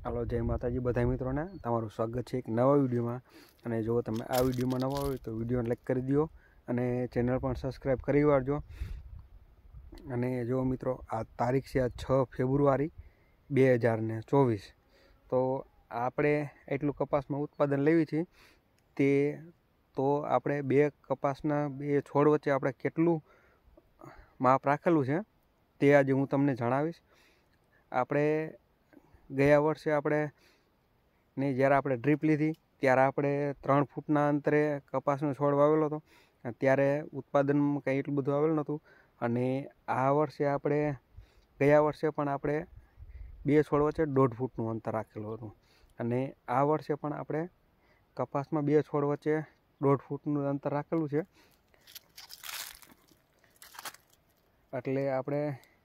હાલો જય માતાજી બધા મિत्रों ने તમારું સ્વાગત છે એક નવા વિડીયોમાં। અને જો તમે આ વિડીયોમાં નવા હોય તો વિડીયોને લાઈક કરી દો અને ચેનલ પણ સબસ્ક્રાઈબ કરી વાળજો। અને જો મિત્રો આ તારીખ છે 6 ફેબ્રુઆરી 2024। તો આપણે એટલું કપાસમાં ઉત્પાદન લેવી છે તે તો આપણે બે કપાસના બે છોડ વચ્ચે આપણે કેટલું માપ રાખેલું છે તે આજે હું તમને જણાવીશ। આપણે ગયા વર્ષે આપણે જ્યારે આપણે ડ્રીપ લીધી ત્યારે આપણે 3 ફૂટના અંતરે કપાસનો છોડ વાવેલો હતો, ત્યારે ઉત્પાદનમાં કંઈ એટલું બધું આવેલું નહોતું। અને આ વર્ષે આપણે ગયા વર્ષે પણ આપણે બે છોડ વચ્ચે 1.5 ફૂટનું અંતર રાખેલું હતું અને આ વર્ષે પણ આપણે કપાસમાં બે છોડ વચ્ચે 1.5 ફૂટનું અંતર રાખેલું છે। એટલે આપણે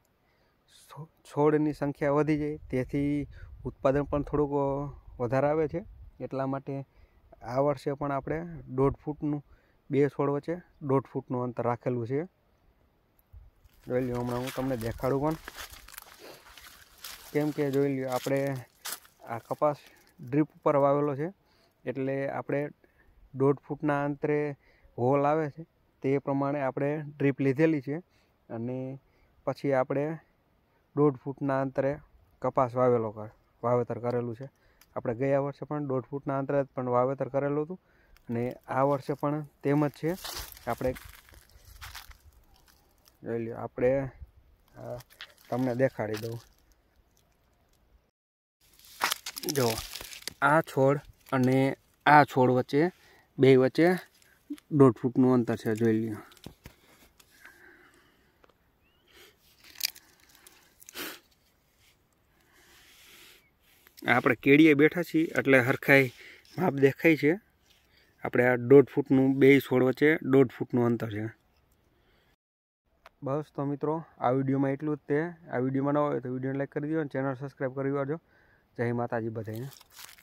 છોડની સંખ્યા વધી જાય તેથી ઉત્પાદન પણ થોડુંક વધારે આવે છે। એટલા માટે આ વર્ષે પણ આપણે 1.5 ફૂટનું બે છોડ વચ્ચે 1.5 ફૂટનું અંતર રાખેલું છે। જોઈ લો, હમણાં હું તમને દેખાડું પણ, કેમ કે જોઈ લો આપણે આ કપાસ ડ્રીપ ઉપર વાવેલો છે એટલે આપણે 1.5 ફૂટના અંતરે હોલ આવે છે તે પ્રમાણે આપણે ડ્રીપ લીધેલી છે અને પછી આપણે 1.5 ફૂટના અંતરે કપાસ વાવેતર કરેલું છે। આપણે ગયા વર્ષે પણ 1.5 ફૂટના અંતરે પણ વાવેતર કરેલું હતું અને આ વર્ષે પણ તેમ જ છે। આપણે જોઈ લો, આપણે તમને દેખાડી દઉં, જો આ છોડ અને આ છોડ વચ્ચે બે વચ્ચે 1.5 ફૂટનું અંતર છે। જોઈ લો, આપણે કેડીએ બેઠા છીએ એટલે હરખાઈ માપ દેખાય છે। આપણે આ 1.5 ફૂટનું બે છોડ વચ્ચે 1.5 ફૂટનું અંતર છે। બસ તો મિત્રો આ વિડીયોમાં એટલું જ તે। આ વિડીયોમાં ન હોય તો વિડીયોને લાઈક કરી દો અને ચેનલ સબસ્ક્રાઈબ કરી વાળજો। જય માતાજી બધાને।